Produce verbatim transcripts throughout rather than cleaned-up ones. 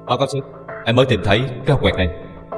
Báo cáo sếp, em mới tìm thấy cái hộp quẹt này.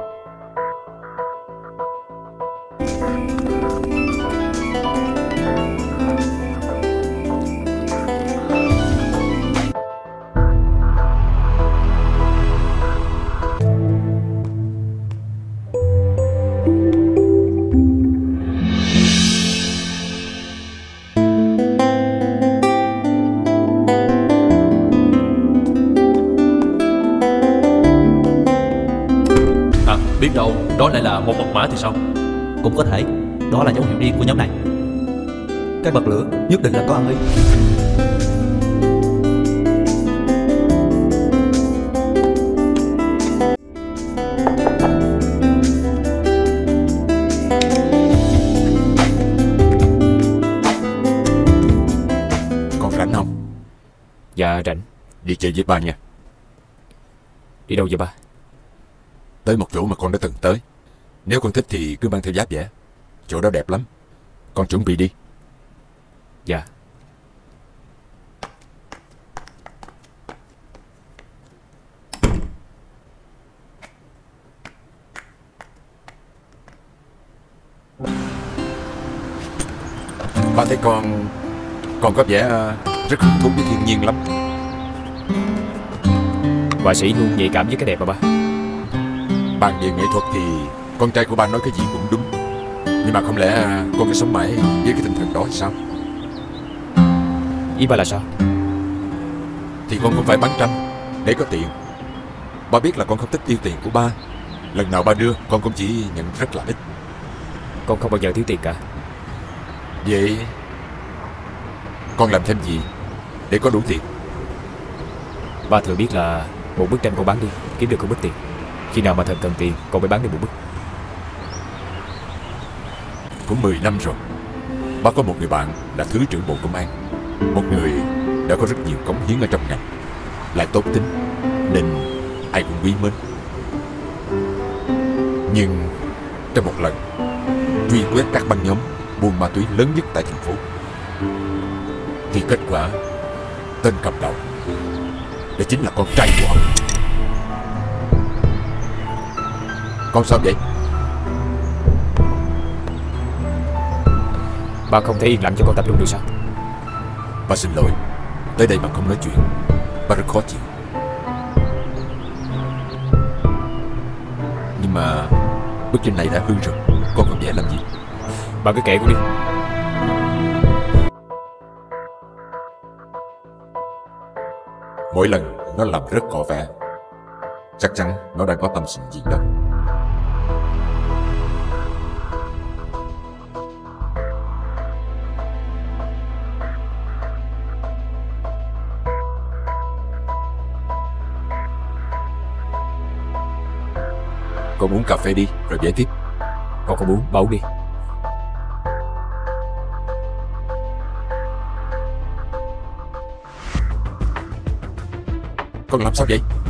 Biết đâu đó lại là một mật mã thì sao? Cũng có thể đó là dấu hiệu riêng của nhóm này. Cái bật lửa nhất định là có ẩn ý. Con rảnh không? Dạ rảnh. Đi chơi với ba nha. Đi đâu vậy ba? Tới một chỗ mà con đã từng tới. Nếu con thích thì cứ mang theo giáp vẻ. Chỗ đó đẹp lắm. Con chuẩn bị đi. Dạ. Ba thấy con Con có vẻ rất hứng thú với thiên nhiên lắm. Họa sĩ luôn nhạy cảm với cái đẹp mà ba. Bàn về nghệ thuật thì con trai của ba nói cái gì cũng đúng. Nhưng mà không lẽ con cứ sống mãi với cái tinh thần đó hay sao? Ý ba là sao? Thì con cũng phải bán tranh để có tiền. Ba biết là con không thích tiêu tiền của ba. Lần nào ba đưa con cũng chỉ nhận rất là ít. Con không bao giờ thiếu tiền cả. Vậy con làm thêm gì để có đủ tiền? Ba thừa biết là một bức tranh con bán đi kiếm được không ít tiền. Khi nào mà thật cần tiền con mới bán được một bức. Cũng mười năm rồi. Ba có một người bạn là Thứ trưởng Bộ Công an. Một người đã có rất nhiều cống hiến ở trong ngành, lại tốt tính nên ai cũng quý mến. Nhưng trong một lần truy quét các băng nhóm buôn ma túy lớn nhất tại thành phố, thì kết quả tên cầm đầu đó chính là con trai của ông. Con sao vậy? Ba không thể yên lặng cho con tập trung được sao? Ba xin lỗi. Tới đây mà không nói chuyện, ba rất khó chịu. Nhưng mà bức tranh này đã hư rồi, con còn vẽ làm gì? Ba cứ kệ con đi. Mỗi lần nó làm rất cỏ vẽ, chắc chắn nó đang có tâm sự gì đó. Con uống cà phê đi rồi vẽ tiếp. Con không uống, ba uống đi. Con làm sao vậy?